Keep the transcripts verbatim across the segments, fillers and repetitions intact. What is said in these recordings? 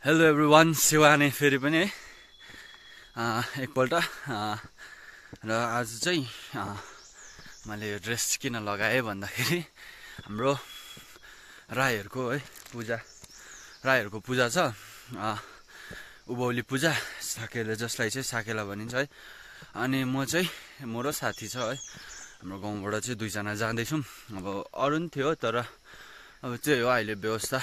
Hello everyone, Shivani फेरि पनि है एकपल्ट र आज चाहिँ मैले यो ड्रेस किन लगाएँ भन्दाखेरि हाम्रो राईहरूको है पूजा राईहरूको पूजा छ, उभौली पूजा साकेला, जसलाई चाहिँ साकेला भनिन्छ है। अनि म चाहिँ म र साथी छ है, हाम्रो गाउँबाट चाहिँ दुईजना जाँदैछौँ। अब अरू पनि थियो तर अब चाहिँ हो अहिले व्यवस्था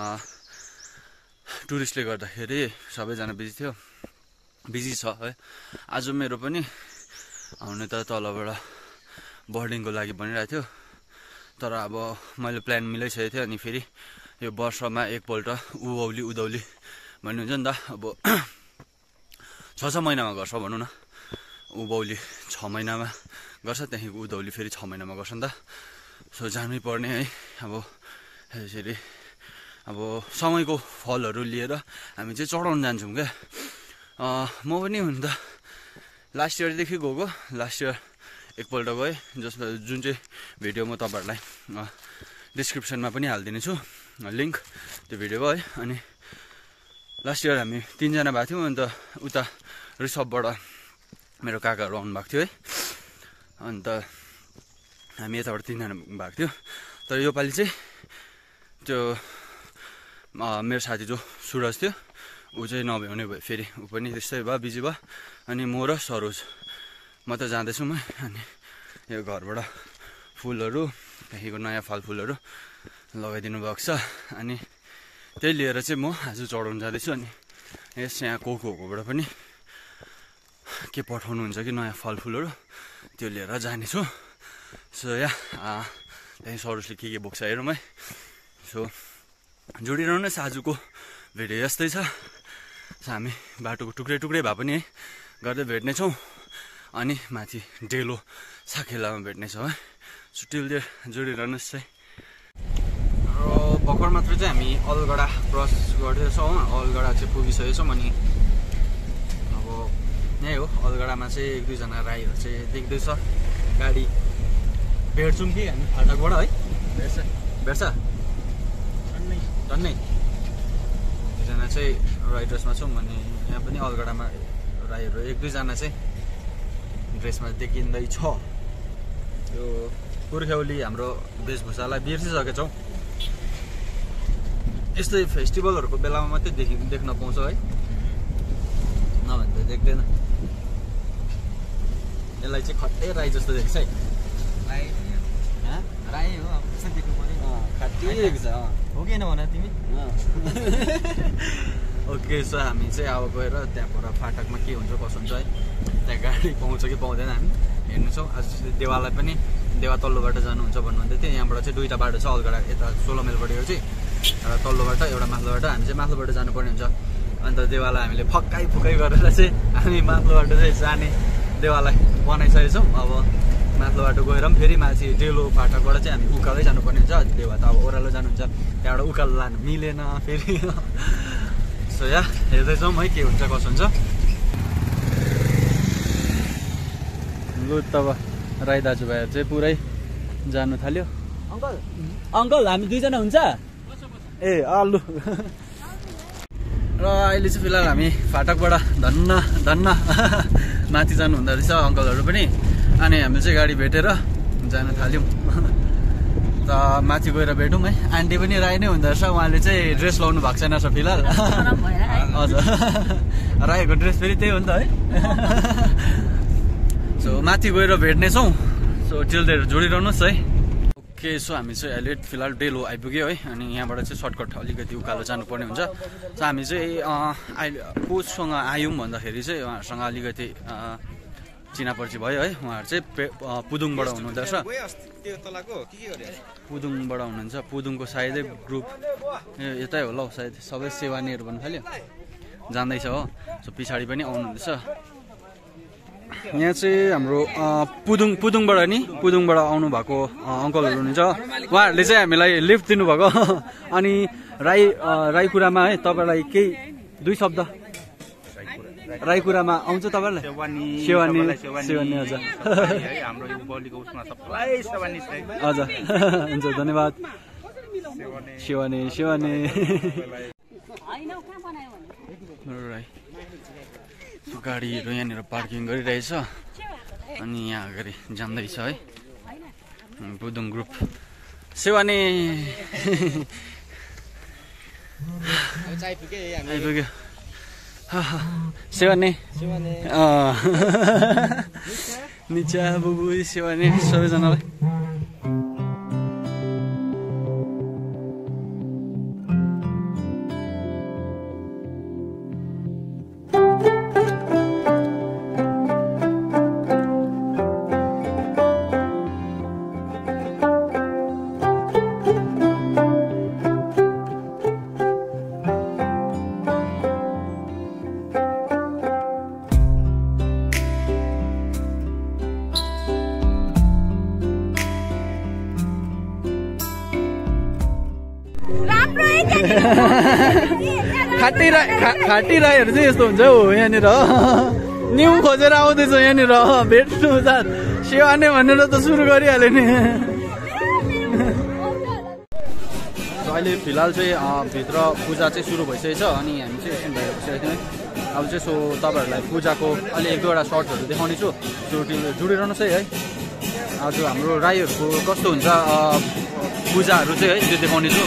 टुरिस्टले गर्दाखेरि सबैजना बिजी थियो बिजी छ है। आज मेरो पनि आउने त तलबाट बोर्डिङको लागि भनिरहेको थियो, तर अब मैले प्लान मिलाइसकेको थिएँ। अनि फेरि यो वर्षमा एकपल्ट उभौली उधौली भन्ने हुन्छ नि त, अब छ छ महिनामा गर्छ भनौँ न। उभौली छ महिनामा गर्छ, त्यहाँदेखि उधौली फेरि छ महिनामा गर्छ नि त। सो जानै पर्ने है। अब यसरी अब समयको फलहरू लिएर हामी चाहिँ चढाउन जान्छौँ क्या। म पनि हुन त लास्ट इयरदेखि गएको, लास्ट इयर एकपल्ट गएँ, जसमा जुन चाहिँ भिडियो म तपाईँहरूलाई डिस्क्रिप्सनमा पनि हालिदिनेछु लिङ्क, त्यो भिडियोको है। अनि लास्ट इयर हामी तिनजना भएको थियौँ, अन्त उता रिसपबाट मेरो काकाहरू आउनुभएको थियो है, अन्त हामी यताबाट तिनजना भएको थियो। तर योपालि चाहिँ त्यो मेरो साथी जो सुरज थियो ऊ चाहिँ नभ्याउने भयो, फेरि ऊ पनि त्यस्तै भयो, बिजी भयो। अनि म र सरोज म त जाँदैछु म। अनि यो घरबाट फुलहरू, त्यहाँदेखिको नयाँ फलफुलहरू लगाइदिनु भएको छ, अनि त्यही लिएर चाहिँ म आज चढाउनु जाँदैछु। अनि यस यहाँ कोकोबाट पनि के पठाउनुहुन्छ कि नयाँ फलफुलहरू, त्यो लिएर जानेछु। सो यहाँ त्यहीँ सरोजले के के बोक्छ हेरौँ है। सो जोडिरहनुहोस्, आजको भिडियो यस्तै छ। हामी बाटोको टुक्रै टुक्रै भए पनि है गर्दै भेट्नेछौँ, अनि माथि डेलो साकेलामा भेट्नेछौँ है। सो टिल देयर जोडिरहनुहोस् है। र भर्खर मात्र चाहिँ हामी अलगढा क्रस गर्दैछौँ, अलगढा चाहिँ पुगिसकेछौँ। अनि अब यहीँ हो अलगढामा चाहिँ एक दुईजना राईहरू चाहिँ देख्दैछ, गाडी भेट्छौँ कि हामी फाटकबाट है। भेट्छ भेट्छ टन्नै दुईजना चाहिँ राइडर्समा छौँ। अनि यहाँ पनि अलगढामा राईहरू एक दुईजना चाहिँ ड्रेसमा देखिँदैछ। यो पुर्ख्यौली हाम्रो वेशभूषालाई बिर्सिसकेछौँ, यस्तै फेस्टिभलहरूको बेलामा मात्रै देखि देख्न पाउँछ है, नभने त देख्दैन। यसलाई चाहिँ खट्टै राई जस्तो देख्छ है। राई हो, अब कस्तो देख्नु पर्यो, खट्टै देख्छ हो कि होइन भन तिमी। ओके, सो हामी चाहिँ अब गएर त्यहाँ पर फाटकमा के हुन्छ कसो हुन्छ है, त्यहाँ गाडी पाउँछ कि पाउँदैन हामी हेर्नेछौँ। आज देवालाई पनि देवा तल्लो बाटो जानुहुन्छ भन्नुहुँदै थियो। यहाँबाट चाहिँ दुईवटा बाटो छ, अलगढा यता सोह्र माइलबाट यो चाहिँ, र तल्लो बाटो एउटा माथिल्लो बाटो। हामी चाहिँ माथिल्लो बाटो जानुपर्ने हुन्छ। अन्त देवालाई हामीले फक्काइ फुकाइ गरेर चाहिँ हामी माथिल्लो बाटो चाहिँ जाने देवालाई बनाइसकेछौँ। अब माथिल्लो बाटो गएर पनि फेरि माथि डेलो फाटकबाट चाहिँ हामी उकालै जानुपर्ने हुन्छ। देवा त अब ओह्रालो जानुहुन्छ, त्यहाँबाट उकालो लानु मिलेन फेरि। सो या हेर्दैछौँ है के हुन्छ कसो हुन्छ। लु तब राई दाजुभाइहरू चाहिँ पुरै जानु थाल्यो। अङ्कल अङ्कल हामी दुईजना हुन्छ ए अलु। र अहिले चाहिँ फिलहाल हामी फाटकबाट धन्न धन्न माथि जानु हुँदो रहेछ अङ्कलहरू पनि। अनि हामीले चाहिँ गाडी भेटेर जान थाल्यौँ। त माथि गएर भेटौँ है। आन्टी पनि राई नै हुँदो रहेछ, उहाँले चाहिँ ड्रेस लाउनु भएको छैन रहेछ फिलहाल। हजुर, राईको ड्रेस फेरि त्यही हो नि त है। सो माथि गएर भेट्नेछौँ। सो टिल जोडिरहनुहोस् है। ओके, सो हामी चाहिँ अहिले फिलहाल डेलो आइपुग्यो है। अनि यहाँबाट चाहिँ सर्टकट अलिकति उकालो जानुपर्ने हुन्छ। सो हामी चाहिँ अहिले कोसँग आयौँ भन्दाखेरि चाहिँ उहाँहरूसँग अलिकति चिनापर्ची भयो है। उहाँहरू चाहिँ पुदुङबाट हुनुहुँदो रहेछ, पुदुङबाट हुनुहुन्छ। पुदुङको सायदै ग्रुप यतै होला हौ सायद, सबै सेवानीहरू भन्नु थाल्यो, जान्दैछ हो। सो पछाडि पनि आउनुहुँदैछ। यहाँ चाहिँ हाम्रो पुदुङ पुदुङबाट नि पुदुङबाट आउनु भएको अङ्कलहरू हुनुहुन्छ, उहाँहरूले चाहिँ हामीलाई लिफ्ट दिनुभएको। अनि राई राई कुरामा है तपाईँलाई केही दुई शब्द राई कुरामा आउँछ तपाईँलाई? सेवानी सेवानी हजुर हजुर हुन्छ, धन्यवाद। सेवानी सेवानी राई गाडीहरू यहाँनिर पार्किङ गरिरहेछ अनि यहाँ अगाडि जाँदैछ है बुदुङ ग्रुप सेवानी आइपुग्यो सेवानी निचा बुबु सेवानी सबैजनालाई खाटी राई खाटी राईहरू चाहिँ यस्तो हुन्छ हौ यहाँनिर न्यु खोजेर आउँदैछ यहाँनिर भेट्नु साथ सेवाने भनेर त सुरु गरिहाल्यो नि अहिले फिलहाल चाहिँ भित्र पूजा चाहिँ सुरु भइसकेको छ अनि हामी चाहिँ एकछिन बाहिर बसिरहेको थियौँ अब चाहिँ सो तपाईँहरूलाई पूजाको अलि एक दुईवटा सर्ट्सहरू देखाउने छु जोडी जोडिरहनुहोस् है आज हाम्रो राईहरूको कस्तो हुन्छ पूजाहरू चाहिँ है त्यो देखाउने छु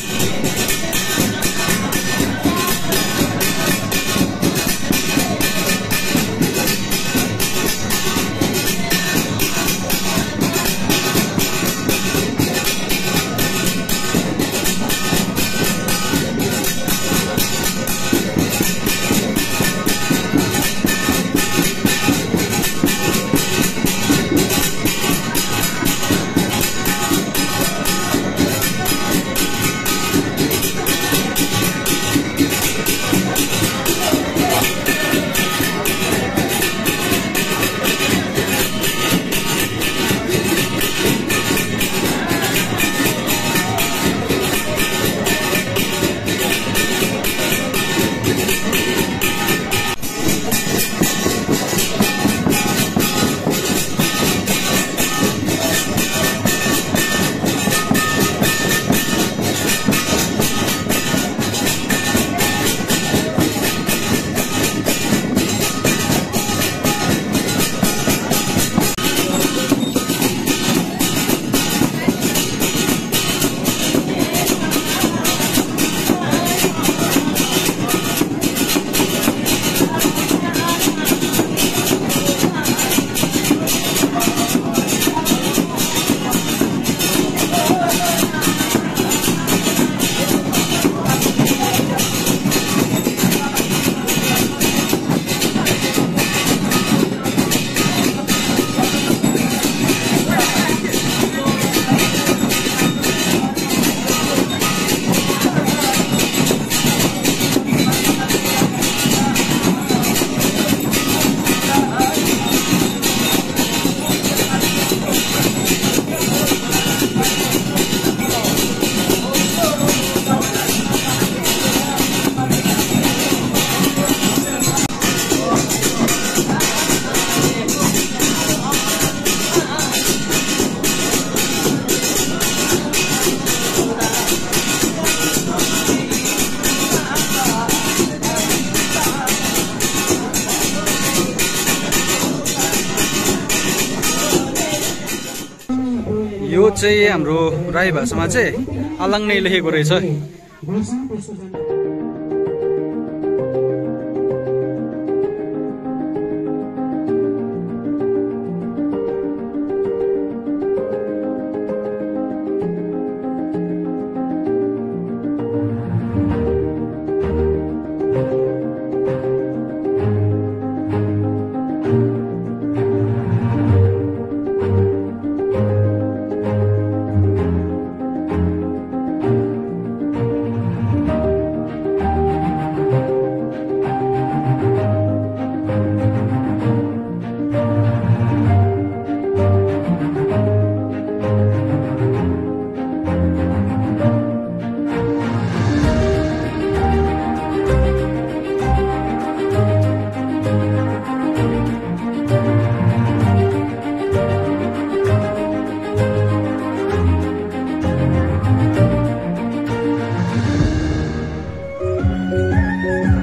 यो चाहिँ हाम्रो राई भाषामा चाहिँ आलाङ नै लेखेको रहेछ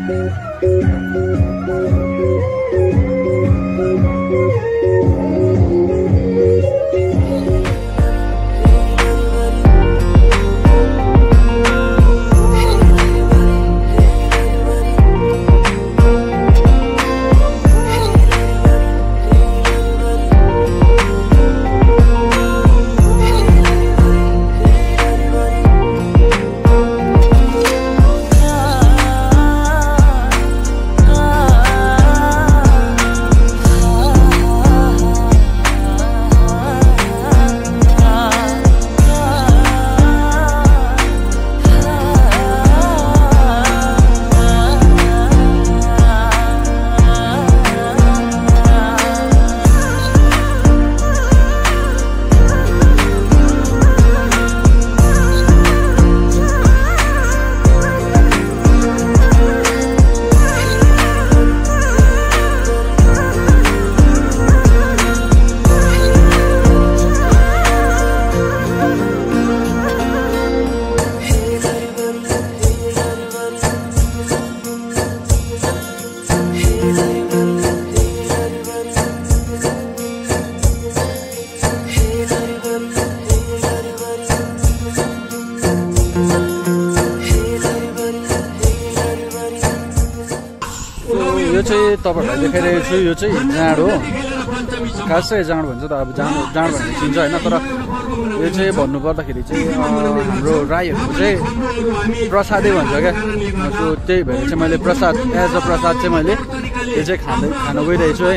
तपाईहरुलाई देखाइरहेको छु यो चाहिँ जाँड हो खास चाहिँ जाँड भन्छ त अब जाँड जाँड भनेर चिन्छ हैन तर यो चाहिँ भन्नु पर्दाखेरि चाहिँ हाम्रो राईहरुको चाहिँ प्रसादै भन्छ क्या सो त्यही भएर चाहिँ मैले प्रसाद एज अ प्रसाद चाहिँ मैले यो चाहिँ खाँदै खान गइरहेको छु है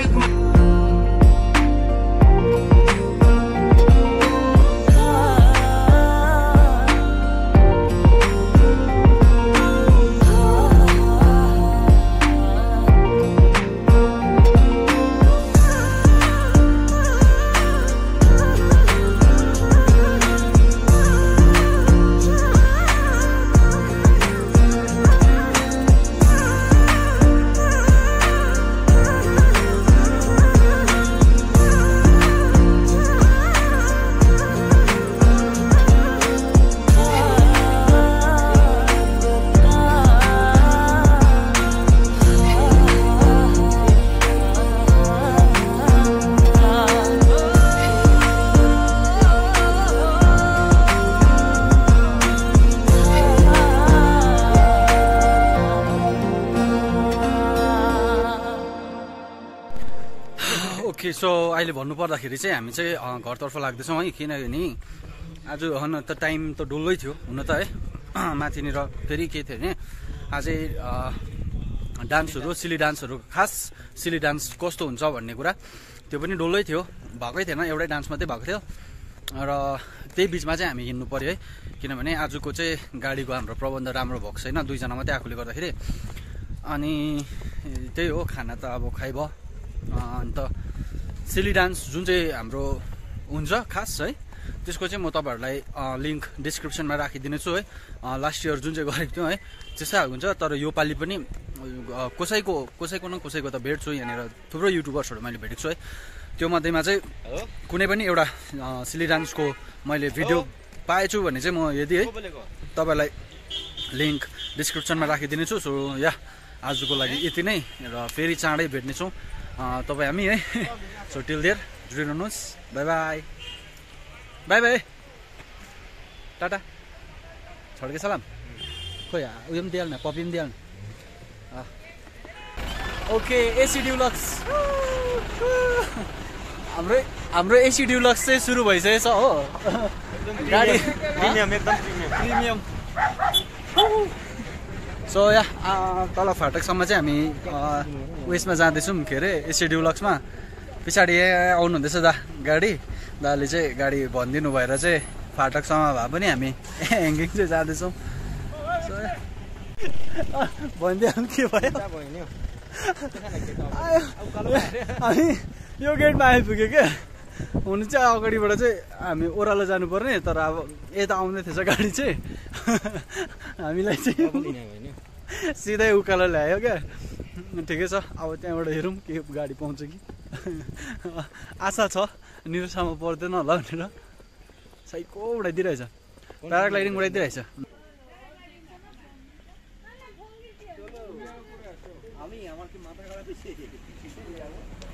ओके सो अहिले भन्नुपर्दाखेरि चाहिँ हामी चाहिँ घरतर्फ लाग्दैछौँ है किनभने आज हन त टाइम त डुल्लै थियो हुन त है माथिनिर फेरि के थियो भने अझै डान्सहरू सिली डान्सहरू खास सिली डान्स कस्तो हुन्छ भन्ने कुरा त्यो पनि डुल्लै थियो भएकै थिएन एउटै डान्स मात्रै भएको थियो र त्यही बिचमा चाहिँ हामी हिँड्नु पर्यो है किनभने आजको चाहिँ गाडीको हाम्रो प्रबन्ध राम्रो भएको छैन दुईजना मात्रै आएकोले गर्दाखेरि अनि त्यही हो खाना त अब खाइभ अन्त सिली डान्स जुन चाहिँ हाम्रो हुन्छ खास है त्यसको चाहिँ म तपाईहरुलाई लिंक डिस्क्रिप्सनमा राखिदिनेछु है लास्ट इयर जुन चाहिँ गरेको थियो है त्यस्तै हुन्छ तर यो पालि पनि कसैको कसैको न कसैको त भेट्छु यहाँनिर थुप्रो युट्युबर्सहरु मैले भेटेको छु है त्यो मध्येमा चाहिँ कुनै पनि एउटा सिली डान्सको मैले भिडियो पाएछु भने चाहिँ म यदि है तपाईहरुलाई लिंक डिस्क्रिप्सनमा राखिदिनेछु सो या आजको लागि यति नै र फेरि चाँडै भेट्नेछौँ तपाईँ हामी है सो टिल देयर जुडिरहनुहोस् बाई बाई बाई बाई टाटा छोड्के सलाम खोइ उयो पनि दिइहाल्न पपी पनि दिइहाल्न ओके एसी ड्युलक्स हाम्रो हाम्रो एसी ड्युलक्स चाहिँ सुरु भइसकेको छ हो गाडी प्रिमियम एकदम प्रिमियम सो या तल फाटकसम्म चाहिँ हामी उयसमा जाँदैछौँ के अरे एसी ड्युलक्समा पछाडि आउनु हुँदैछ दा गाडी दाले चाहिँ गाडी भनिदिनु भएर चाहिँ फाटकसम्म भए पनि हामी ह्याङ्गिङ चाहिँ जाँदैछौँ भनिदिइहाल्नु के भयो हामी यो गेटमा आइपुग्यो क्या हुनु चाहिँ अगाडिबाट चाहिँ हामी ओह्रालो जानुपर्ने तर अब यता आउँदै थिएछ गाडी चाहिँ हामीलाई चाहिँ सिधै उकालो ल्यायो क्या ठिकै छ अब त्यहाँबाट हेरौँ के गाडी पाउँछ कि आशा छ निरुसम्म पर्दैन होला भनेर साइको उडाइदिइरहेछ प्याराग्लाइडिङ उडाइदिइरहेछ আমি আমার কি মাথা খারাপ হয়েছে